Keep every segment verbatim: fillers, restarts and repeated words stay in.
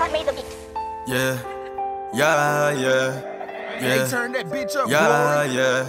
I made the beat. Yeah, yeah, yeah, yeah. Hey, turn that bitch up, yeah, boy. yeah,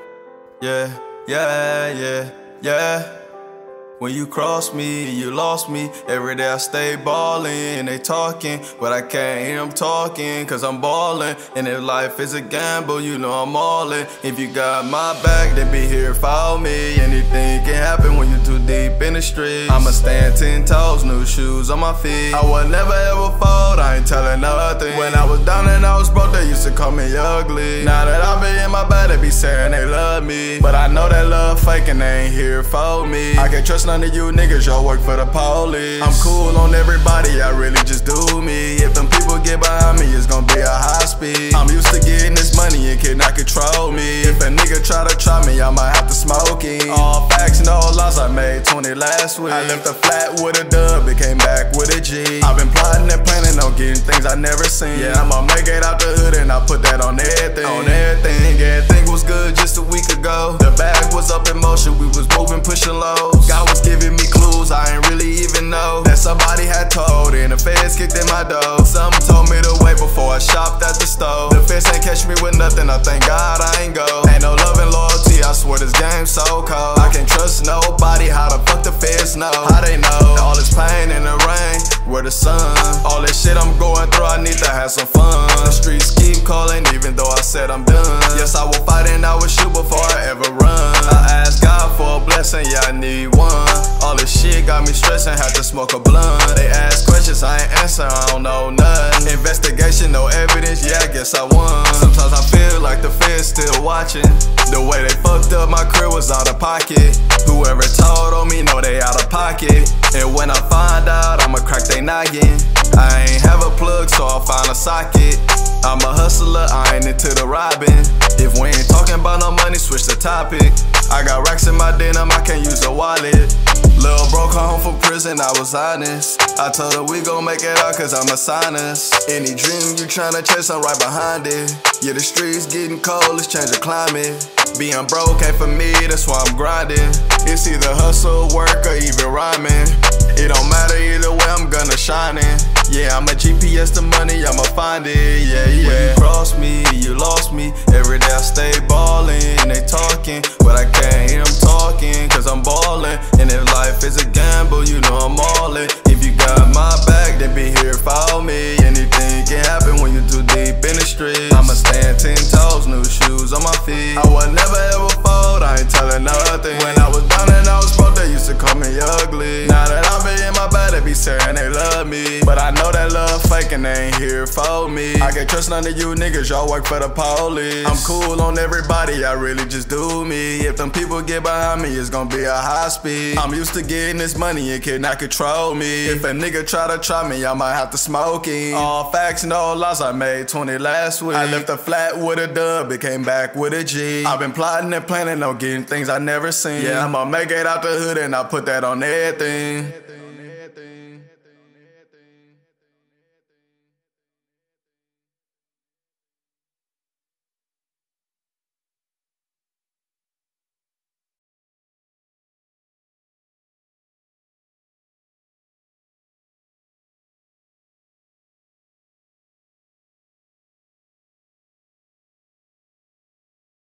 yeah, yeah, yeah, yeah. When you cross me, you lost me. Every day I stay ballin', they talking, but I can't hear them talking, cause I'm ballin'. And if life is a gamble, you know I'm all in. If you got my back, then be here for me. Anything can happen when you too deep in the streets. I'ma stand ten toes, new shoes on my feet. I would never ever fold, I ain't telling nothing. When I was down and I was broke, they used to call me ugly. Now that I be in my bed, they be saying they love me, but I know that love fake and they ain't here for me. I can't trust none of you niggas, y'all work for the police. I'm cool on everybody, I really just do me. If them people get behind me, it's gonna be a high speed. I'm used to getting this money and cannot control me. If a nigga try to try me, I might have to smoke him. All facts, no lies, I made twenty last week. I left a flat with a dub, it came back with a G. I've been plotting and planning on getting things I never seen. Yeah, I'ma make it out the hood and I put that on everything. On everything, everything was good just a week ago. The bag was up in motion, we was moving, pushing lows. God was giving me clues I ain't really even know that somebody had told, and the feds kicked in my door. Some told me to wait before I shopped at the store. The feds ain't catch me with nothing, I thank God I ain't go. Ain't no love and loyalty, I swear this game's so cold. I can't trust nobody, how the fuck the feds know? How they know? All this pain in the rain, where the sun. All this shit I'm going through, I need to have some fun. The streets keep calling, even though I said I'm done. Yes, I will fight and I will shoot before I ever run. I ask God for a blessing, yeah, I need one. All this shit got me stressing, had to smoke a blunt. They ask questions, I ain't answer, I don't know nothing. Investigation, no evidence, yeah, I guess I won. Sometimes I feel like the feds still watching. The way they fucked up my crib was out of pocket. Whoever told on me, know they out of pocket. And when I find out, I'ma crack they noggin. I ain't have a plug, so I'll find a socket. I'm a hustler, I ain't into the robbing. If we ain't talking about no money, switch the topic. I got racks in my denim, I can't use a wallet. Lil' bro come home from prison, I was honest. I told her we gon' make it out cause I'm a sinus. Any dream you tryna chase, I'm right behind it. Yeah, the streets getting cold, let's change the climate. Being broke ain't for me, that's why I'm grinding. It's either hustle, work, or even rhyming. It don't matter either way, I'm gonna shine it. Yeah, I'm a G P S to money, I'ma find it, yeah, yeah. When you cross me, you lost me. Every day I stay ballin', they talking, but I can't hear them talking, cause I'm ballin'. And if life is a gamble, you know I'm all in. If you got my back, then be here for me. Anything can happen when you too deep in the streets. I'ma stand ten toes, new shoes on my feet. I would never ever fold, I ain't telling nothing. When I was down and I was broke, they used to call me ugly. Now that I'm in my bed, they be saying they love me, but I know that love fake and they ain't here for me. I can't trust none of you niggas, y'all work for the police. I'm cool on everybody, I really just do me. If them people get behind me, it's gonna be a high speed. I'm used to getting this money, it cannot control me. If a nigga try to try me, I might have to smoke him. All facts, no lies, I made twenty last week. I left a flat with a dub, it came back with a G. I've been plotting and planning on getting things I never seen. Yeah, I'ma make it out the hood and I put that on everything.